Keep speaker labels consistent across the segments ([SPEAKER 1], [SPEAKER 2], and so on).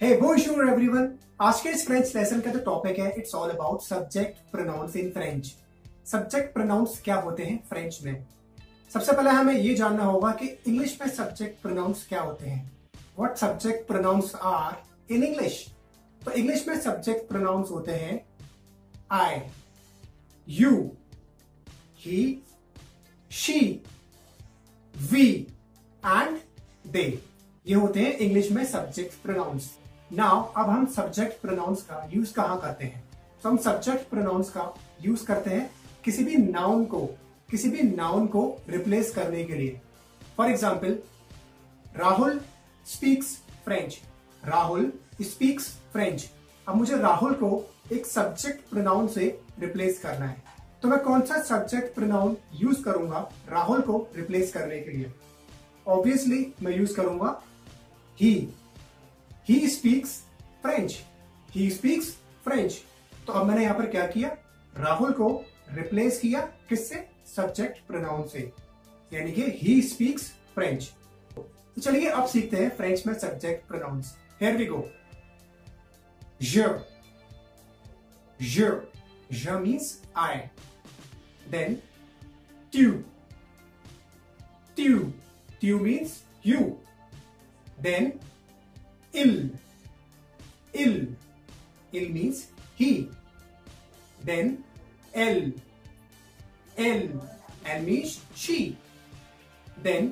[SPEAKER 1] हे बोनजूर everyone. आज के इस फ्रेंच लेसन का जो टॉपिक है it's all about subject pronouns in French. Subject pronouns क्या होते हैं फ्रेंच में। सबसे पहले हमें ये जानना होगा कि इंग्लिश में सब्जेक्ट प्रोनाउंस क्या होते हैं। What subject pronouns are in English. तो इंग्लिश में सब्जेक्ट प्रोनाउंस होते हैं I, you, he, she, we and they. ये होते हैं इंग्लिश में सब्जेक्ट प्रोनाउंस। नाउ अब हम सब्जेक्ट प्रोनाउंस का यूज कहां करते हैं। तो हम सब्जेक्ट प्रोनाउंस का यूज करते हैं किसी भी नाउन को रिप्लेस करने के लिए। For example, Rahul speaks French. Rahul speaks French. अब मुझे राहुल को एक सब्जेक्ट प्रोनाउन से रिप्लेस करना है, तो मैं कौन सा सब्जेक्ट प्रोनाउन यूज करूंगा राहुल को रिप्लेस करने के लिए। ऑब्वियसली मैं यूज करूंगा he speaks French। he speaks French। तो अब मैंने यहां पर क्या किया, राहुल को रिप्लेस किया किससे, सब्जेक्ट प्रोनाउन से, यानी कि he speaks French। तो चलिए अब सीखते हैं फ्रेंच में subject pronouns. Here we go। je means I। then tu means you। then il means he। then l means she। then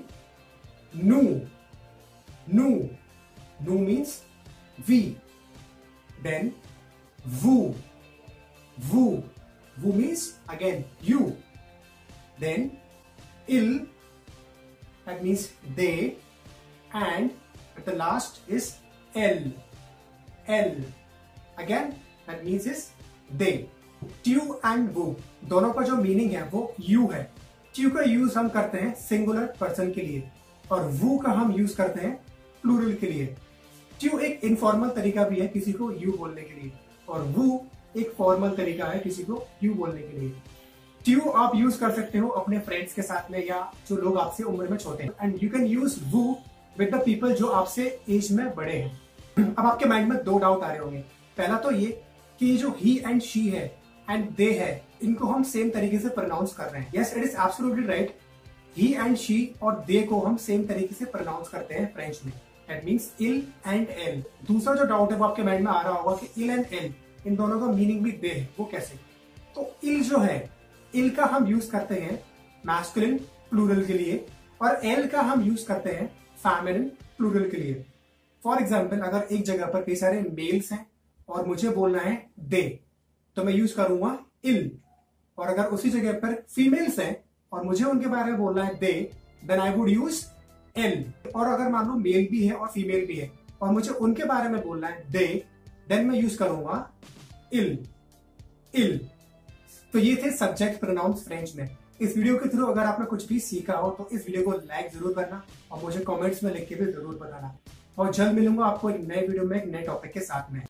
[SPEAKER 1] nous means we। then vous means again you। then il, that means they, and at the last is l again, that means is they। tu and वो दोनों का जो meaning है वो you है। tu का use हम करते हैं सिंगुलर पर्सन के लिए और वो का हम यूज करते हैं प्लूरल के लिए। tu एक इनफॉर्मल तरीका भी है किसी को you बोलने के लिए, और वो एक फॉर्मल तरीका है किसी को you बोलने के लिए। tu आप यूज कर सकते हो अपने फ्रेंड्स के साथ में या जो लोग आपसे उम्र में छोटे हैं, एंड यू कैन यूज वो विद द पीपल जो आपसे एज में बड़े हैं। अब आपके माइंड में दो डाउट आ रहे होंगे। पहला तो ये कि ये जो ही एंड शी है एंड दे है, इनको हम सेम तरीके से प्रोनाउंस कर रहे हैं। Yes, it is absolutely right. He and she और दे को हम सेम तरीके से प्रोनाउंस करते हैं फ्रेंच में। दैट मींस इल एंड एल। दूसरा जो डाउट है वो आपके माइंड में आ रहा होगा कि इल एंड एल, इन दोनों का मीनिंग भी दे है, वो कैसे। तो इल जो है, इल का हम यूज करते हैं मैस्कुलिन प्लूरल के लिए, और एल का हम यूज करते हैं फेमिनिन प्लूरल के लिए। फॉर एग्जाम्पल, अगर एक जगह पर कई सारे मेल्स हैं और मुझे बोलना है दे, तो मैं यूज करूंगा इल। और अगर उसी जगह पर फीमेल्स हैं और मुझे उनके बारे में बोलना है they, then I would use एल। और अगर मान लो मेल भी है और फीमेल भी है और मुझे उनके बारे में बोलना है दे, देन मैं यूज करूंगा इल। तो ये थे सब्जेक्ट प्रोनाउंस फ्रेंच में। इस वीडियो के थ्रू अगर आपने कुछ भी सीखा हो तो इस वीडियो को लाइक जरूर करना और मुझे कमेंट्स में लिख के भी जरूर बताना। और जल्द मिलूंगा आपको एक नए वीडियो में एक नए टॉपिक के साथ में।